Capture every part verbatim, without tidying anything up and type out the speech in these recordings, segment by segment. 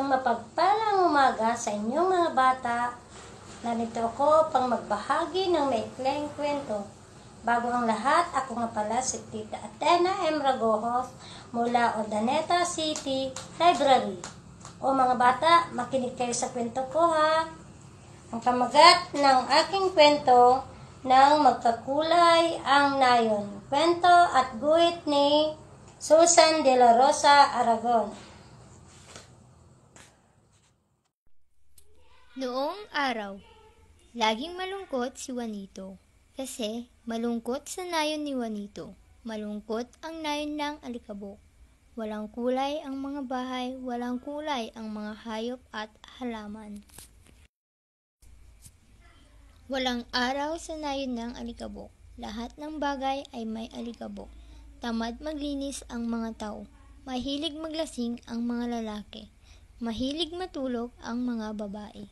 Isang mapagpalang umaga sa inyong mga bata. Narito ako pang magbahagi ng maikling kwento. Bago ang lahat, ako nga pala si Tita Athena M. Ragojos mula Urdaneta City Library. O mga bata, makinig kayo sa kwento ko ha. Ang pamagat ng aking kwento, nang magkakulay ang nayon. Kwento at guhit ni Susan de la Rosa Aragon. Noong araw, laging malungkot si Juanito. Kasi malungkot sa nayon ni Juanito. Malungkot ang nayon ng Alikabok. Walang kulay ang mga bahay, walang kulay ang mga hayop at halaman. Walang araw sa nayon ng Alikabok. Lahat ng bagay ay may alikabok. Tamad maglinis ang mga tao. Mahilig maglasing ang mga lalaki. Mahilig matulog ang mga babae.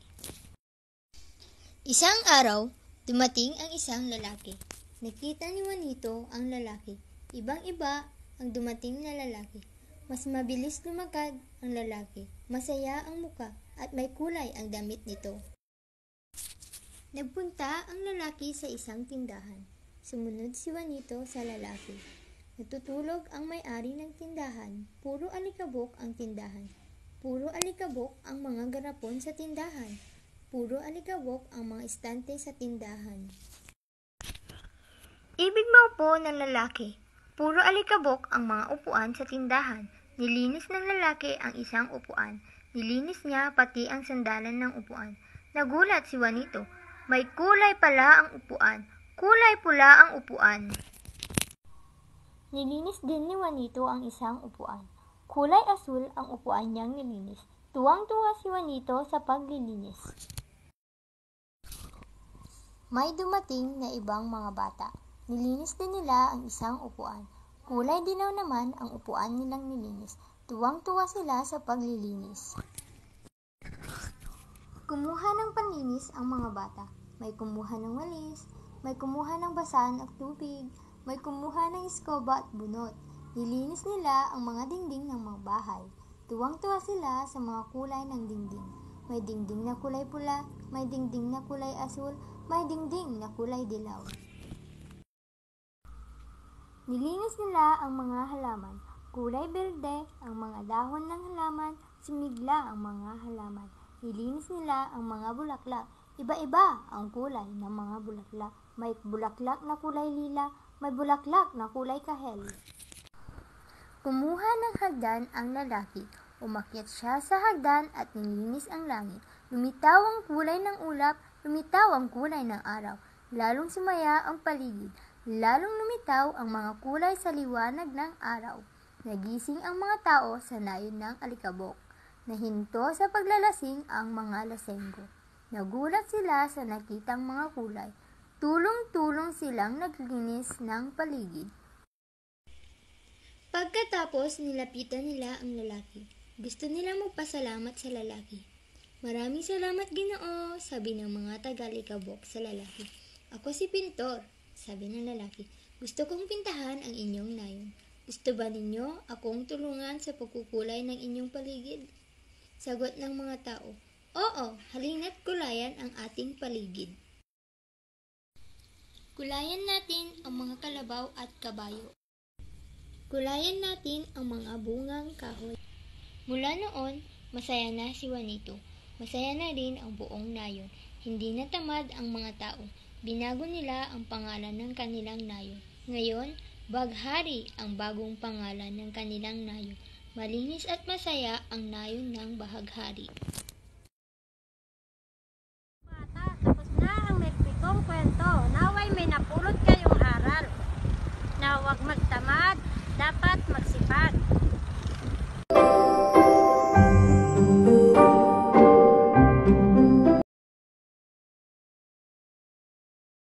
Isang araw, dumating ang isang lalaki. Nakita ni Juanito ang lalaki. Ibang-iba ang dumating na lalaki. Mas mabilis lumakad ang lalaki. Masaya ang muka at may kulay ang damit nito. Nagpunta ang lalaki sa isang tindahan. Sumunod si Juanito sa lalaki. Natutulog ang may-ari ng tindahan. Puro alikabok ang tindahan. Puro alikabok ang mga garapon sa tindahan. Puro alikabok ang mga estante sa tindahan. Ibig maupo ng lalaki. Puro alikabok ang mga upuan sa tindahan. Nilinis ng lalaki ang isang upuan. Nilinis niya pati ang sandalan ng upuan. Nagulat si Juanito. May kulay pala ang upuan. Kulay pula ang upuan. Nilinis din ni Juanito ang isang upuan. Kulay asul ang upuan niyang nilinis. Tuwang-tuwa si Juanito sa paglilinis. May dumating na ibang mga bata. Nilinis din nila ang isang upuan. Kulay dilaw naman ang upuan nilang nilinis. Tuwang-tuwa sila sa paglilinis. Kumuha ng panlinis ang mga bata. May kumuha ng walis, may kumuha ng basan at tubig, may kumuha ng iskoba at bunot. Nilinis nila ang mga dingding ng mga bahay. Tuwang-tuwa sila sa mga kulay ng dingding. May dingding na kulay pula, may dingding na kulay asul, may dingding na kulay dilaw. Nilinis nila ang mga halaman. Kulay berde ang mga dahon ng halaman, simigla ang mga halaman. Nilinis nila ang mga bulaklak. Iba-iba ang kulay ng mga bulaklak. May bulaklak na kulay lila, may bulaklak na kulay kahel. Kumuha ng hagdan ang lalaki. Umakyat siya sa hagdan at nilinis ang langit. Lumitaw ang kulay ng ulap, lumitaw ang kulay ng araw. Lalong sumaya ang paligid. Lalong lumitaw ang mga kulay sa liwanag ng araw. Nagising ang mga tao sa nayon ng alikabok. Nahinto sa paglalasing ang mga lasenggo. Nagulat sila sa nakitang mga kulay. Tulong-tulong silang naglinis ng paligid. Pagkatapos nilapitan nila ang lalaki. Gusto nila magpasalamat sa lalaki. Maraming salamat Ginoo, sabi ng mga taga-alikabok sa lalaki. Ako si Pintor, sabi ng lalaki. Gusto kong pintahan ang inyong nayon. Gusto ba ninyo akong tulungan sa pagkukulay ng inyong paligid? Sagot ng mga tao, oo, halina't kulayan ang ating paligid. Kulayan natin ang mga kalabaw at kabayo. Kulayan natin ang mga bungang kahoy. Mula noon, masaya na si Juanito. Masaya na rin ang buong nayon. Hindi na tamad ang mga tao. Binago nila ang pangalan ng kanilang nayon. Ngayon, Baghari ang bagong pangalan ng kanilang nayon. Malinis at masaya ang nayon ng Bahaghari. Bata, tapos na ang mekpikong kwento. Naway may napulot kayong aral. Na huwag magtamad, dapat magsipag.